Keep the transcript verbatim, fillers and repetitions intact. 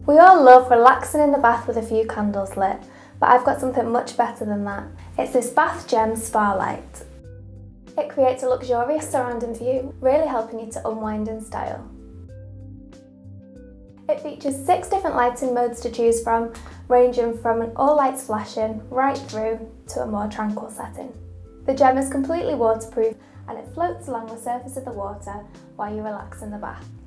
We all love relaxing in the bath with a few candles lit, but I've got something much better than that. It's this Bath Gem Spa Light. It creates a luxurious surrounding view, really helping you to unwind in style. It features six different lighting modes to choose from, ranging from an all lights flashing right through to a more tranquil setting. The gem is completely waterproof and it floats along the surface of the water while you relax in the bath.